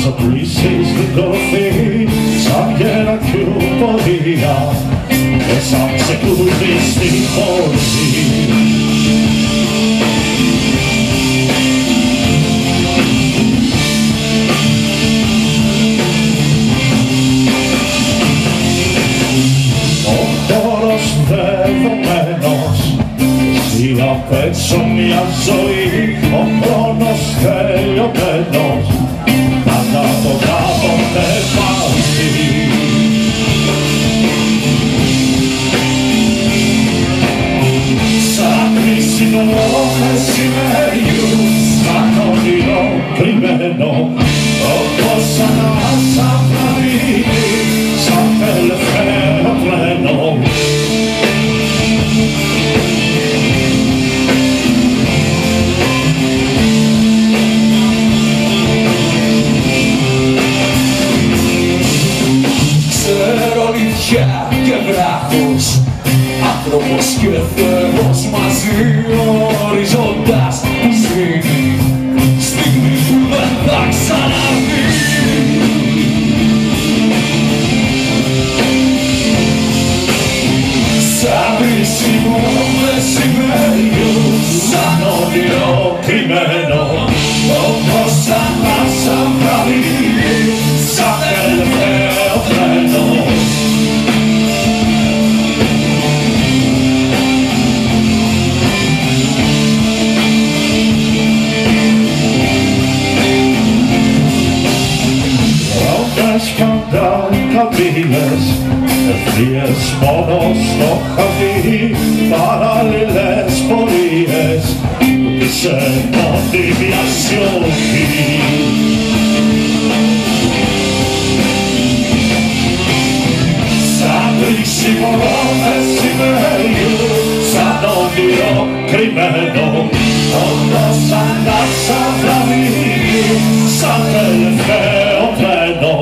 όσο πλήσεις την κορφή σαν γέρα κιουποδία και σαν ξεκούδι στην χορδή. Ο χώρος δεδομένος, εσύ απ' έξω μια ζωή, ο χρόνος τελειωμένος, πάντα το κάποτε μαζί. Σαν κρίσιμο μεσημέριου, σαν όνειρο κρυμμένο, όπως ανάσα βραδύνη, σαν τελευταίο τρένο. Και βράχος, άνθρωπος και Θεός μαζί, οριζόντας που σβήνει, στιγμή που δεν θα ξαναρθεί. Σαν κρίσιμο μεσημέριο, σαν όνειρο κρυμμένο, όπως ανάσα βραδύνη, σαν τελευταίο τρένο. Καμπίνες, ευθείες μόνο στο χαρτί, παράλληλες πορείες που της ενώνει μια σιωπή. Σαν κρίσιμο μεσημέριου, σαν όνειρο κρυμμένο, όπως ανάσα βραδύνη, σαν τελευταίο τρένο.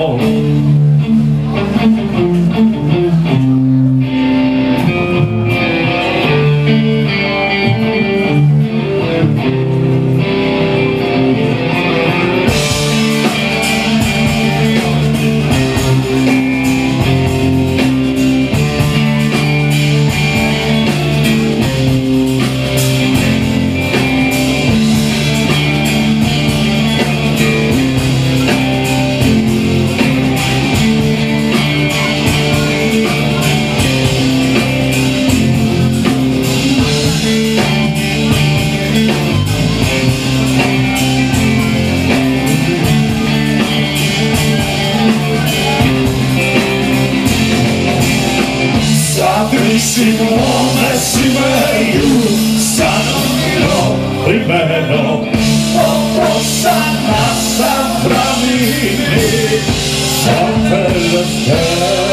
Κρίσιμο μεσημέριου, σαν όνειρο κρυμμένο, όπως ανάσα βραδύνη, σαν τελευταίο